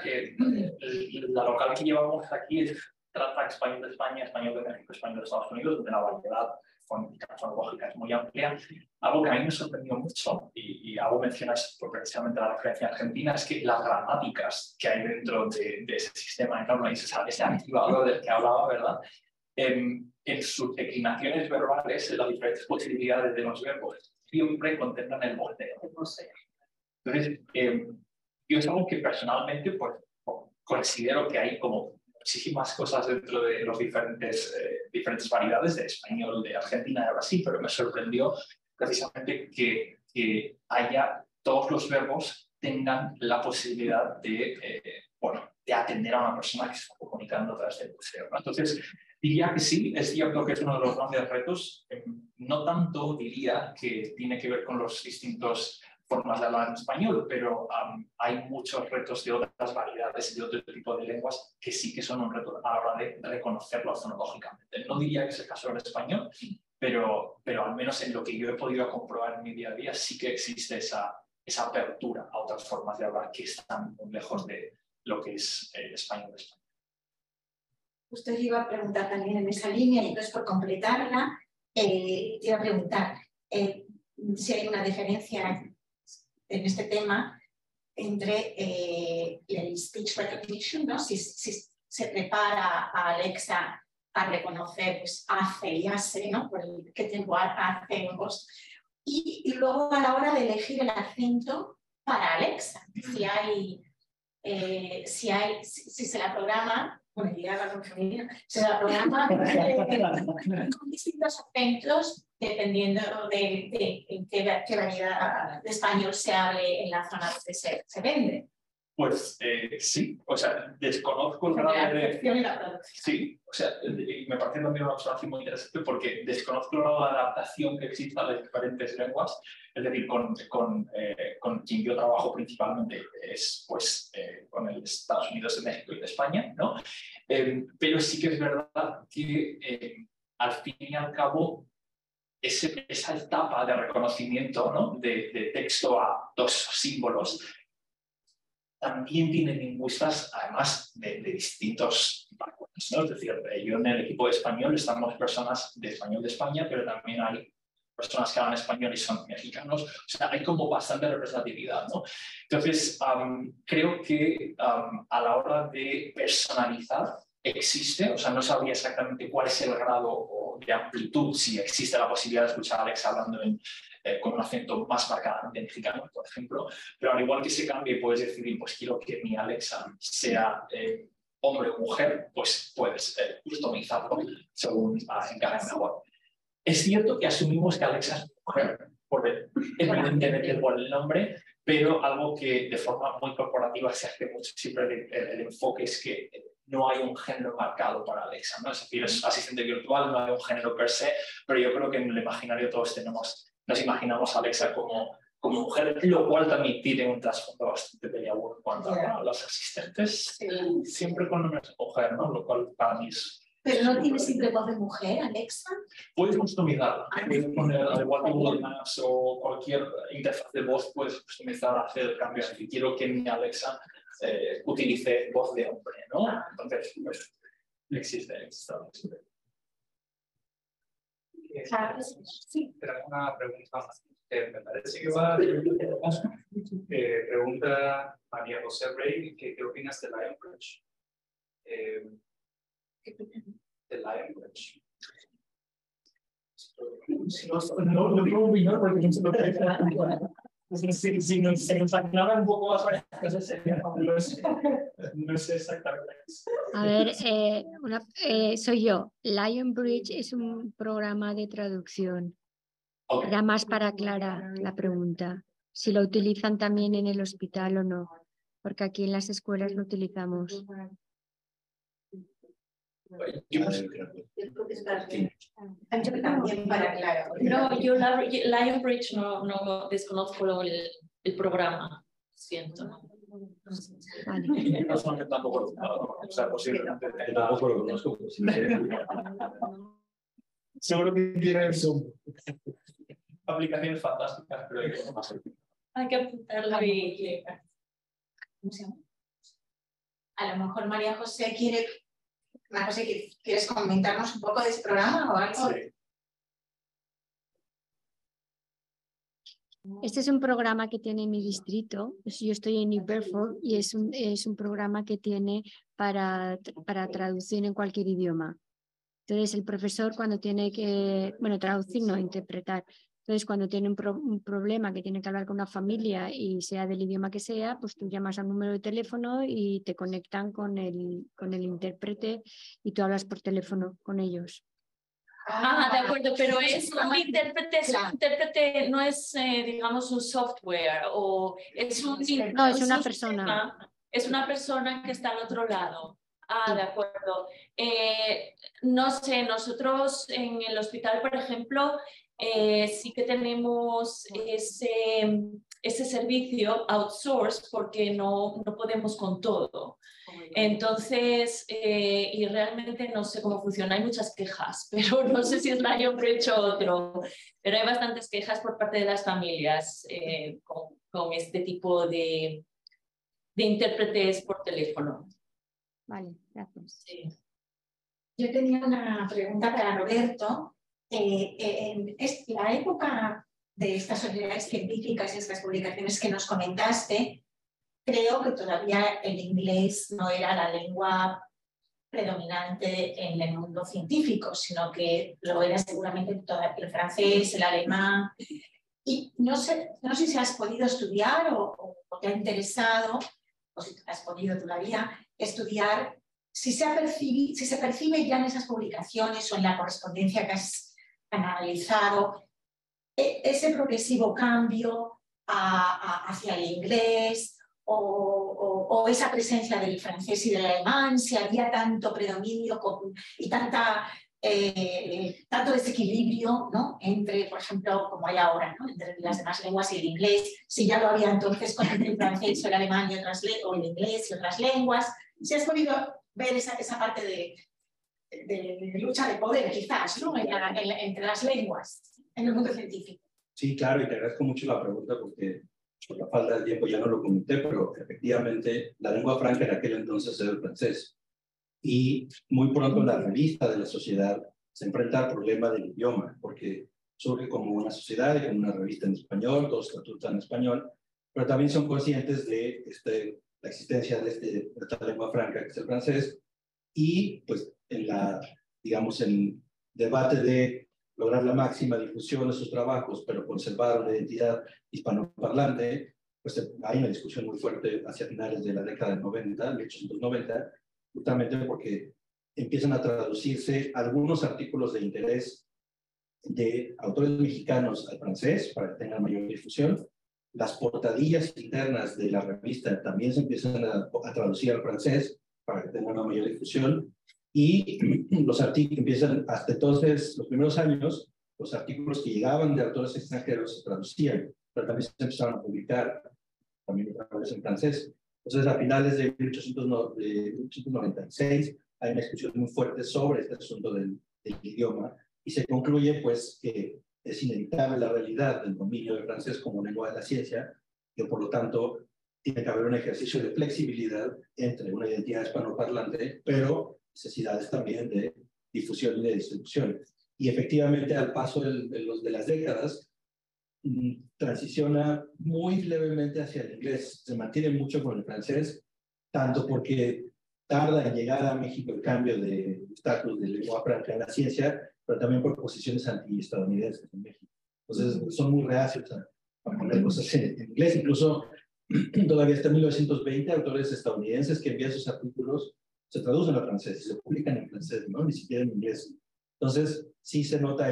la local que llevamos aquí trata español de España, español de México, español de Estados Unidos, donde la variedad fonética, fonológica es muy amplia. Algo que a mí me sorprendió mucho, y hago mención a precisamente la referencia argentina, es que las gramáticas que hay dentro de ese sistema, ese activador del que hablaba, ¿verdad? En sus declinaciones verbales, las diferentes posibilidades de los verbos, siempre contemplan el volteo. Entonces, yo es algo que personalmente pues, considero que hay como muchísimas cosas dentro de los diferentes variedades de español, de Argentina, de Brasil, pero me sorprendió precisamente que haya todos los verbos tengan la posibilidad de atender a una persona que se está comunicando a través del buceo, ¿no? Entonces, diría que sí, es cierto que es uno de los grandes retos. No tanto diría que tiene que ver con los distintos formas de hablar en español, pero hay muchos retos de otras variedades y de otro tipo de lenguas que sí que son un reto a la hora de reconocerlo fonológicamente. No diría que es el caso del español, pero al menos en lo que yo he podido comprobar en mi día a día sí que existe esa apertura a otras formas de hablar que están muy lejos de lo que es español de España. Usted iba a preguntar también en esa línea, y entonces por completarla, te iba a preguntar si hay una diferencia en este tema entre el speech recognition, ¿no? Si se prepara a Alexa a reconocer pues, hace y hace, ¿no? Por qué tiempo hace en voz. Y luego a la hora de elegir el acento para Alexa, si se la programa, bueno, se la programa con distintos acentos dependiendo de qué variedad de español se hable en la zona donde se vende. Pues sí, o sea, desconozco el grado de... Sí, o sea, me parece también una observación muy interesante porque desconozco el grado de adaptación que existe a las diferentes lenguas. Es decir, con quien yo trabajo principalmente es pues, con el Estados Unidos, de México y de España, ¿no? Pero sí que es verdad que al fin y al cabo esa etapa de reconocimiento, ¿no? de texto a dos símbolos también tienen lingüistas, además de distintos backgrounds, ¿no? Es decir, yo en el equipo de español estamos personas de español de España, pero también hay personas que hablan español y son mexicanos. O sea, hay como bastante representatividad, ¿no? Entonces, creo que a la hora de personalizar existe, o sea, no sabría exactamente cuál es el grado de amplitud, si existe la posibilidad de escuchar a Alexa hablando con un acento más marcadamente mexicano, por ejemplo, pero al igual que se cambie, puedes decidir, pues quiero que mi Alexa sea hombre o mujer, pues puedes customizarlo según encaje mejor. Es cierto que asumimos que Alexa es mujer, evidentemente por el nombre, pero algo que de forma muy corporativa se hace mucho, siempre el enfoque es que no hay un género marcado para Alexa, ¿no? Es decir, es asistente virtual, no hay un género per se, pero yo creo que en el imaginario todos nos imaginamos a Alexa como mujer, lo cual también tiene un trasfondo bastante peleagudo en cuanto a los asistentes, siempre con nombres de mujer, ¿no? Lo cual para mí es... ¿Pero no tiene siempre voz de mujer, Alexa? Puedes customizarla, puedes poner, al igual que Google Maps o cualquier interfaz de voz, puedes customizar, hacer cambios. Si quiero que mi Alexa utilice voz de hombre, ¿no? Entonces, pues, existe. Sí. Pero una pregunta más. Me parece que va pregunta María José Rey, ¿qué opinas de Lionbridge? De Lionbridge. Si nos aclaran un poco más varias cosas, sería fabuloso. No sé exactamente. A ver, soy yo. Lionbridge es un programa de traducción. Okay. Era más para aclarar la pregunta. Si lo utilizan también en el hospital o no. Porque aquí en las escuelas lo utilizamos. También para aclarar. No, yo Lionbridge no desconozco el programa. Siento. Vale. No solamente tampoco, o sea, posiblemente Tampoco lo conozco. seguro que tiene aplicaciones fantásticas, pero hay que más. Hay que apuntarlo y... A lo mejor María José ¿quieres comentarnos un poco de ese programa o algo? Sí. Este es un programa que tiene mi distrito. Yo estoy en New Bedford y es un programa que tiene para traducir en cualquier idioma. Entonces, el profesor cuando tiene que, traducir, no, interpretar. Entonces, cuando tiene un problema que tiene que hablar con una familia y sea del idioma que sea, pues tú llamas al número de teléfono y te conectan con el intérprete y tú hablas por teléfono con ellos. De acuerdo, pero es un intérprete, no es, digamos, un software o es un... No, es una persona. Sistema, es una persona que está al otro lado. De acuerdo. No sé, nosotros en el hospital, por ejemplo, sí que tenemos ese servicio outsourced porque no podemos con todo. Entonces, y realmente no sé cómo funciona, hay muchas quejas, pero no sé si es Lionbridge o otro, pero hay bastantes quejas por parte de las familias con este tipo de intérpretes por teléfono. Vale, gracias. Sí. Yo tenía una pregunta para Roberto. En la época de estas sociedades científicas y estas publicaciones que nos comentaste, creo que todavía el inglés no era la lengua predominante en el mundo científico, sino que lo era seguramente el francés, el alemán. Y no sé si has podido estudiar o te ha interesado, o si has podido todavía estudiar, si se percibe ya en esas publicaciones o en la correspondencia que has analizado ese progresivo cambio hacia el inglés o esa presencia del francés y del alemán, si había tanto predominio y tanto desequilibrio, ¿no? Entre, por ejemplo, como hay ahora, ¿no? Entre las demás lenguas y el inglés, si ya lo había entonces con el francés o el alemán o el inglés y otras lenguas, si has podido ver esa parte de lucha de poder, quizás, ¿no? Entre las lenguas en el mundo científico. Sí, claro, y te agradezco mucho la pregunta porque por la falta de tiempo ya no lo comenté, pero efectivamente la lengua franca en aquel entonces era el francés. Y muy pronto la revista de la sociedad se enfrenta al problema del idioma, porque surge como una sociedad y como una revista en español, todo estatuto en español, pero también son conscientes de la existencia de esta lengua franca que es el francés, y pues digamos, en debate de lograr la máxima difusión de sus trabajos, pero conservar una identidad hispanoparlante, pues hay una discusión muy fuerte hacia finales de la década del 90, 1890, justamente porque empiezan a traducirse algunos artículos de interés de autores mexicanos al francés para que tengan mayor difusión. Las portadillas internas de la revista también se empiezan a traducir al francés para que tengan una mayor difusión. Y los artículos empiezan, hasta entonces, los primeros años, los artículos que llegaban de autores extranjeros se traducían, pero también se empezaron a publicar también otra vez en francés. Entonces, a finales de 1896, hay una discusión muy fuerte sobre este asunto del idioma, y se concluye pues que es inevitable la realidad del dominio del francés como lengua de la ciencia, que por lo tanto tiene que haber un ejercicio de flexibilidad entre una identidad hispanoparlante, pero necesidades también de difusión y de distribución. Y efectivamente, al paso de las décadas, transiciona muy levemente hacia el inglés, se mantiene mucho con el francés, tanto porque tarda en llegar a México el cambio de estatus de lengua franca en la ciencia, pero también por posiciones anti-estadounidenses en México. Entonces, son muy reacios a poner cosas en inglés. Incluso, todavía hasta 1920, autores estadounidenses que envían sus artículos se traducen al francés y se publican en francés, ¿no? Ni siquiera en inglés. Entonces, sí se nota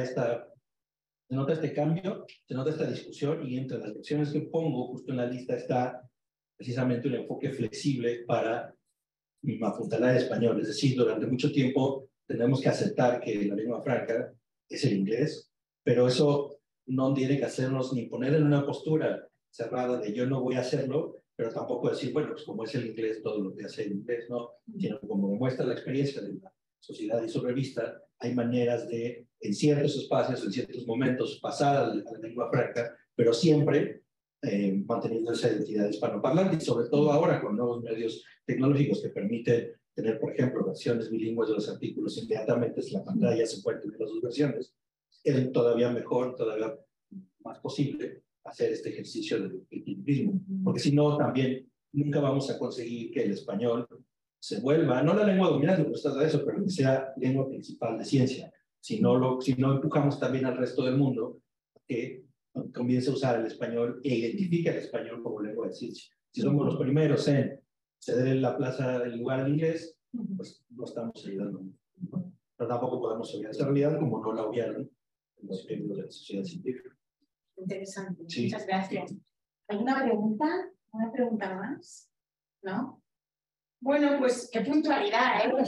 este cambio, se nota esta discusión, y entre las lecciones que pongo justo en la lista está precisamente un enfoque flexible para apuntalar el español. Es decir, durante mucho tiempo tenemos que aceptar que la lengua franca es el inglés, pero eso no tiene que hacernos ni poner en una postura cerrada de yo no voy a hacerlo, pero tampoco decir, bueno, pues como es el inglés, todo lo que hace el inglés, no, sino como demuestra la experiencia de la sociedad y su revista, hay maneras de, en ciertos espacios, en ciertos momentos, pasar a la lengua franca, pero siempre manteniendo esa identidad hispanoparlante, y sobre todo ahora con nuevos medios tecnológicos que permiten tener, por ejemplo, versiones bilingües de los artículos inmediatamente en la pantalla, se pueden tener las dos versiones, es todavía mejor, todavía más posible hacer este ejercicio de bilingüismo, porque si no, también nunca vamos a conseguir que el español se vuelva, no la lengua dominante, pues está eso, pero que sea lengua principal de ciencia. Si no empujamos también al resto del mundo que comience a usar el español e identifique el español como lengua de ciencia. Si somos los primeros en ceder en la plaza del lugar al inglés, pues no estamos ayudando. Pero tampoco podemos obviar esa realidad como no la obviaron los miembros de la sociedad científica. Interesante, sí. Muchas gracias. ¿Alguna pregunta? ¿Una pregunta más? ¿No? Bueno, pues qué puntualidad, ¿eh?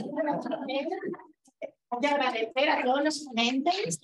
Voy a agradecer a todos los ponentes.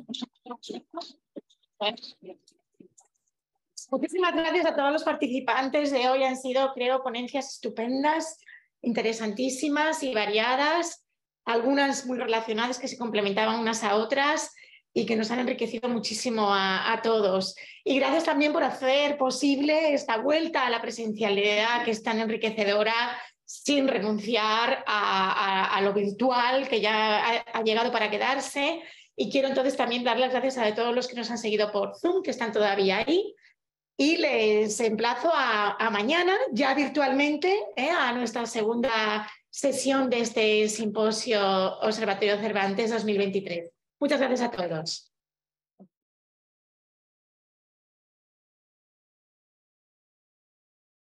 Muchísimas gracias a todos los participantes de hoy. Han sido, creo, ponencias estupendas, interesantísimas y variadas, algunas muy relacionadas que se complementaban unas a otras y que nos han enriquecido muchísimo a todos. Y gracias también por hacer posible esta vuelta a la presencialidad que es tan enriquecedora, sin renunciar a lo virtual que ya ha llegado para quedarse. Y quiero entonces también dar las gracias a todos los que nos han seguido por Zoom, que están todavía ahí. Y les emplazo a mañana, ya virtualmente, a nuestra segunda sesión de este simposio Observatorio Cervantes 2023. Muchas gracias a todos.